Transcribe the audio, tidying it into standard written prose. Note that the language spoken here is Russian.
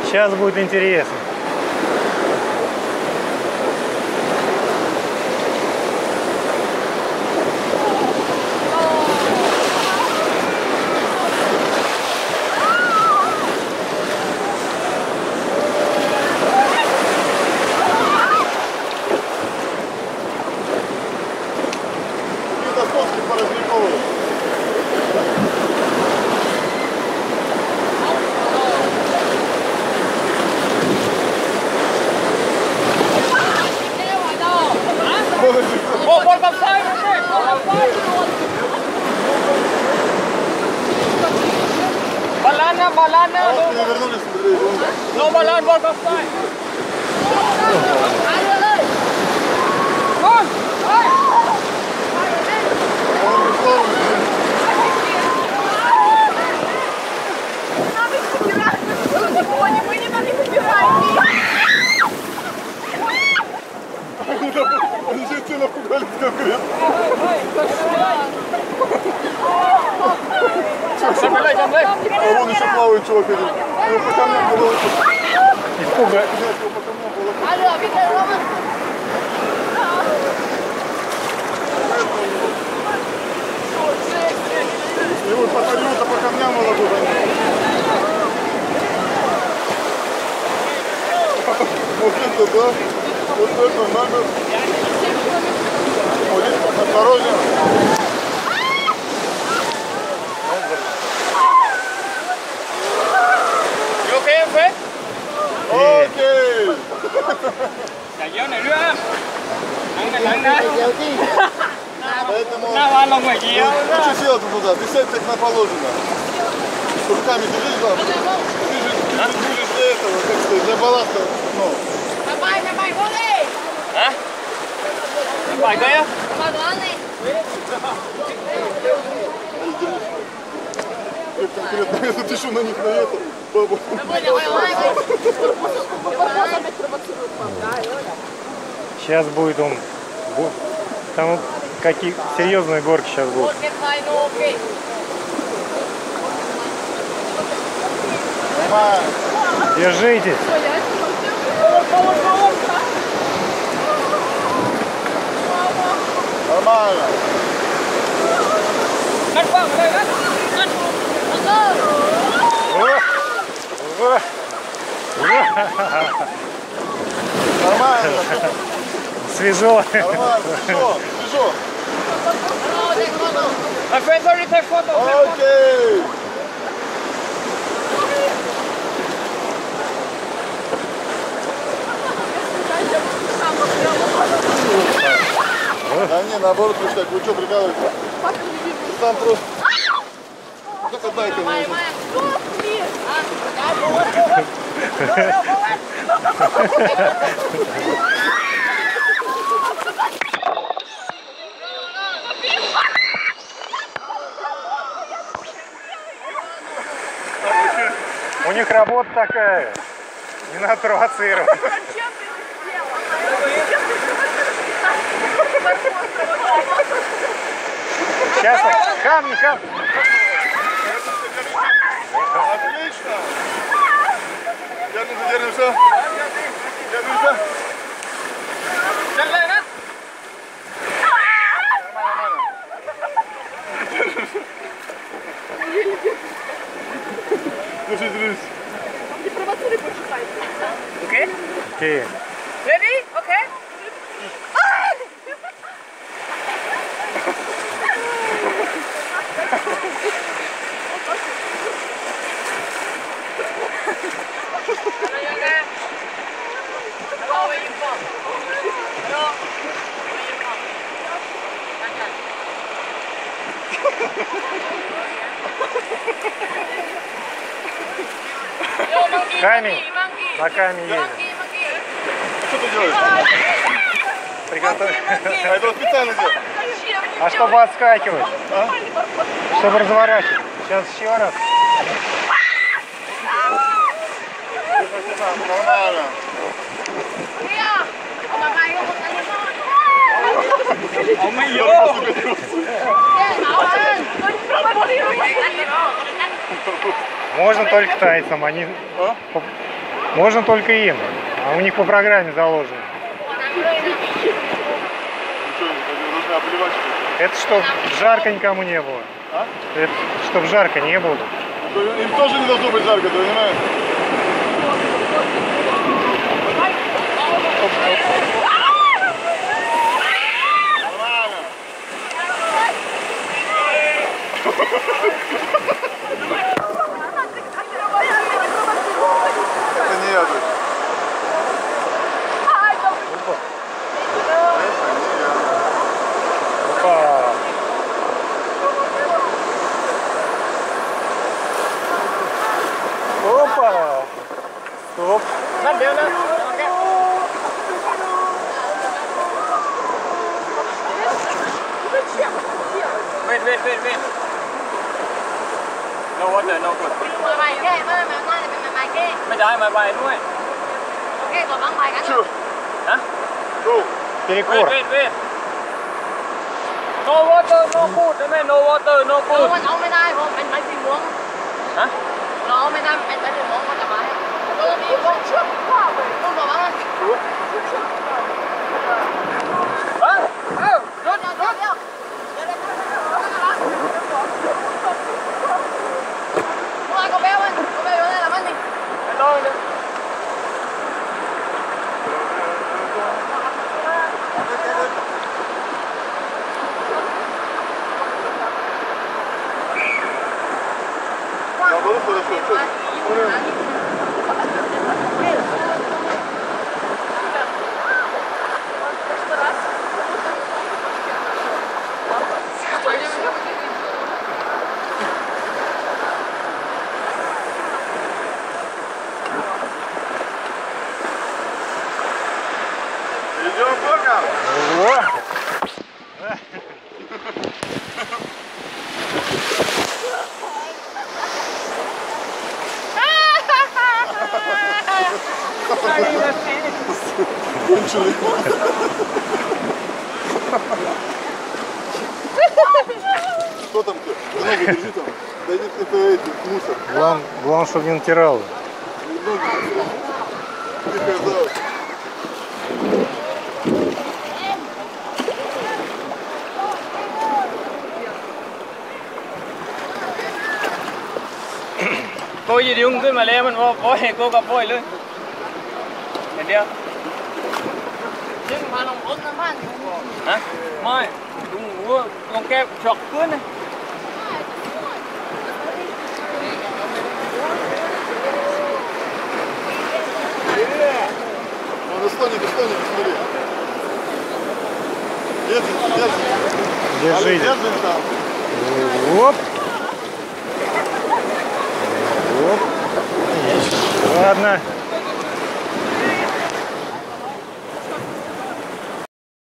Сейчас будет интересно. Балана. No балан, walk offside. Мы не могли выбирать. Они же все напугались конкретно. А вон еще плавает чувак один. Его по камням было. Испуга. Его потолью-то по камням было бы. Вот это, да? Вот это надо. Вот здесь осторожно. You okay, Fred? Окей. Chạy vô này nữa em. Nắng này. Поэтому На валом мы ее. лучше сел туда, ты сядь как на положено. Руками держись, да. Ты будешь для этого, как сказать, для балласта. Ну. Давай, воли! А? Phải đây á? Конкретно, я запишу на них на это. Бабу. Сейчас будет он. Там какие серьезные горки сейчас будут. Держитесь. Нормально. Нормально. Свежо. Нормально. Свежо. My friend already take photo. Окей. Да не, наоборот, пусть вы что прикалываетесь? Там просто... Только дай-ка мне. У них работа такая. Не надо провоцировать. Сейчас камни. Отлично. Держимся. Держись. Не провоцируй, почитай. Okay? Окей. Ready? Okay? Камень. На камень едем. Что ты делаешь? Приготовь. А это вот специально делать? А чтобы отскакивать. Чтобы разворачивать. Сейчас еще раз. Нормально. Oh my god! Можно только тайцам. Они Можно только им, а у них по программе заложено. Нужно обливать. Это чтоб жарко никому не было. А? Это чтоб жарко не было. Им тоже не должно быть жарко, ты понимаешь? Это не я, дочь. Опа. Опа. Стоп. Wait. No water, no good. มาใหม่แค่ไม่มาง่ายเป็นมาใหม่แค่ไม่ได้มาไปด้วยโอเคก่อนบางใหม่กัน Чё? ฮะ Ну, Перекур. Wait. No water, no good ได้ไหม no water, no เรา good เอาไม่ได้เพราะเป็นไม้สีม่วงฮะเราเอาไม่ได้เป็นไม้สีม่วงก็จะมาตัวนี้ต้องเชื่อมข้าวเลยต้องบอกว่าฮะเอ้ารถเดี๋ยวมาก็เบลมันก็เบลอยู่ในละมันนี่ไม่ต้องเลย наоборот, хорошо. Чё? Идем боком. О! Конченый. Что там ты? Ноги держи там. Дойди это мусор. Главное, чтобы не натирало. Ноги. Тихо, да. cô gì điขึ้นมาแล้วมันว่าเห็นcôกับพ่อยเลยเห็นเดียวซึ่งมาลงรถน้ำมันฮะไม่ลุงหัวลงแก้ช็อกขึ้นเลย Он достанет, смотри. Держи. Держите. Держи там. Оп. Оп. Ладно.